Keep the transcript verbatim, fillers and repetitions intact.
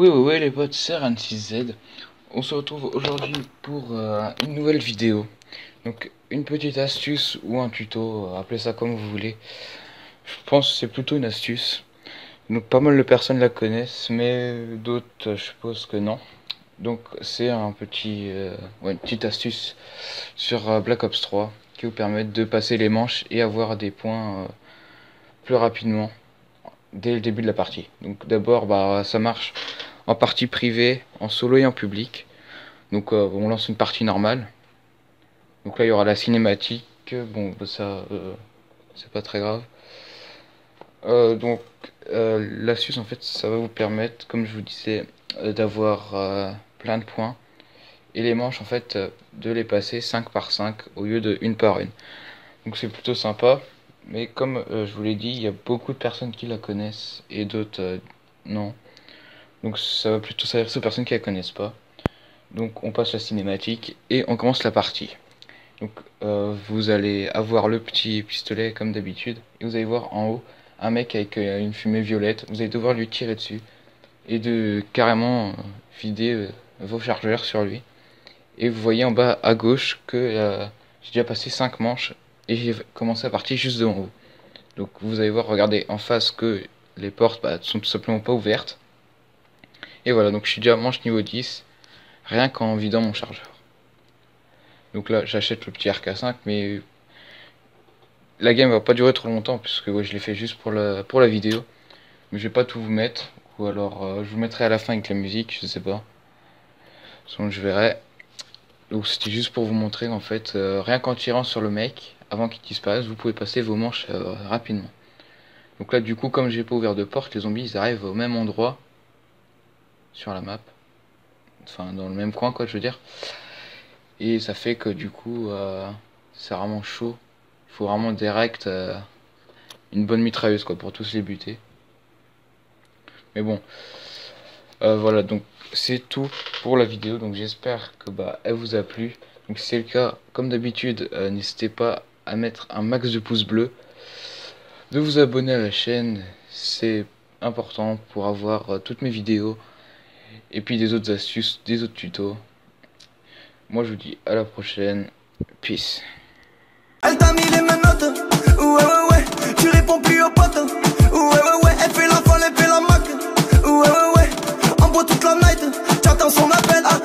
Oui, oui, oui, les potes, c'est R N six Z. On se retrouve aujourd'hui pour euh, une nouvelle vidéo. Donc, une petite astuce ou un tuto, euh, appelez ça comme vous voulez. Je pense que c'est plutôt une astuce. Donc, pas mal de personnes la connaissent, mais d'autres, euh, je suppose que non. Donc, c'est un petit, euh, ouais, une petite astuce sur euh, Black Ops trois qui vous permet de passer les manches et avoir des points euh, plus rapidement dès le début de la partie. Donc, d'abord, bah, ça marche en partie privée, en solo et en public. Donc euh, on lance une partie normale. Donc là il y aura la cinématique. Bon bah, ça euh, c'est pas très grave. Euh, donc euh, l'astuce en fait ça va vous permettre, comme je vous disais, euh, d'avoir euh, plein de points. Et les manches en fait euh, de les passer cinq par cinq au lieu de une par une. Donc c'est plutôt sympa. Mais comme euh, je vous l'ai dit, il y a beaucoup de personnes qui la connaissent et d'autres euh, non. Donc ça va plutôt s'adresser aux personnes qui la connaissent pas. Donc on passe la cinématique et on commence la partie. Donc euh, vous allez avoir le petit pistolet comme d'habitude et vous allez voir en haut un mec avec euh, une fumée violette. Vous allez devoir lui tirer dessus et de carrément euh, vider euh, vos chargeurs sur lui. Et vous voyez en bas à gauche que euh, j'ai déjà passé cinq manches et j'ai commencé la partie juste devant vous. Donc vous allez voir, regardez en face que les portes bah, sont tout simplement pas ouvertes. Et voilà, donc je suis déjà à manche niveau dix. Rien qu'en vidant mon chargeur. Donc là j'achète le petit R K cinq, mais la game va pas durer trop longtemps puisque ouais, je l'ai fait juste pour la, pour la vidéo. Mais je vais pas tout vous mettre, ou alors euh, je vous mettrai à la fin avec la musique, je sais pas. Sinon je verrai. Donc c'était juste pour vous montrer en fait, euh, rien qu'en tirant sur le mec, avant qu'il disparaisse, vous pouvez passer vos manches euh, rapidement. Donc là du coup comme j'ai pas ouvert de porte, les zombies ils arrivent au même endroit sur la map. Enfin dans le même coin quoi je veux dire. Et ça fait que du coup euh, c'est vraiment chaud. Il faut vraiment direct euh, une bonne mitrailleuse quoi pour tous les buter. Mais bon, euh, voilà, donc c'est tout pour la vidéo. Donc j'espère que bah elle vous a plu. Donc si c'est le cas, comme d'habitude, euh, n'hésitez pas à mettre un max de pouces bleus, de vous abonner à la chaîne, c'est important pour avoir euh, toutes mes vidéos et puis des autres astuces, des autres tutos. Moi je vous dis à la prochaine, peace. Elle t'a mis les mêmes notes, ouais ouais ouais, tu réponds plus aux potes, ouais ouais ouais, elle fait la folle, elle fait la mac, ouais ouais ouais, en bois toute la night, j'attends son appel.